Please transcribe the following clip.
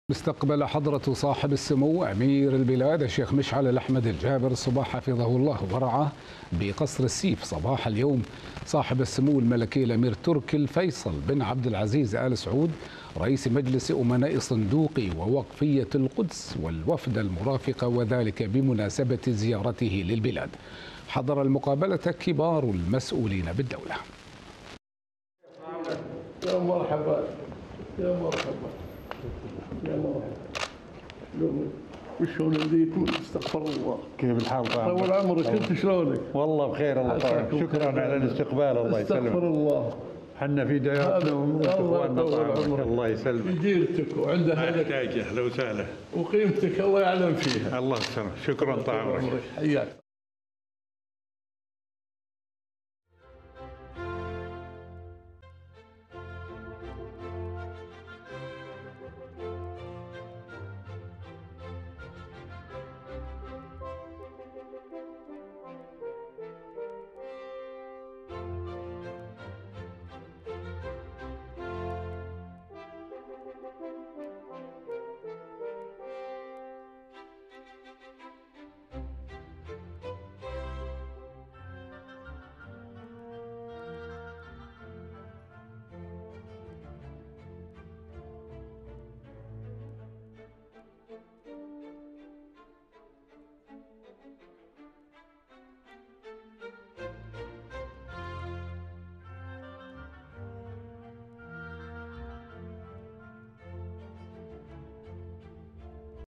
استقبل حضرة صاحب السمو أمير البلاد الشيخ مشعل الأحمد الجابر الصباح حفظه الله ورعاه بقصر السيف صباح اليوم صاحب السمو الملكي الأمير تركي الفيصل بن عبد العزيز آل سعود رئيس مجلس أمناء صندوق ووقفية القدس والوفد المرافق، وذلك بمناسبة زيارته للبلاد. حضر المقابلة كبار المسؤولين بالدولة. يا مرحبا يا مرحبا يا مرحبا. وشلون يديكم؟ استغفر الله. كيف الحال طال طول عمرك، انت شلونك؟ والله بخير الله يطول. شكرا على الاستقبال. الله يسلمك. استغفر الله. حنا في ديارنا واخواننا طال. الله يسلمك. في ديرتك وعنده اهلا وسهلا وقيمتك الله يعلم فيها. الله يسلمك. شكرا طال عمرك. حياك.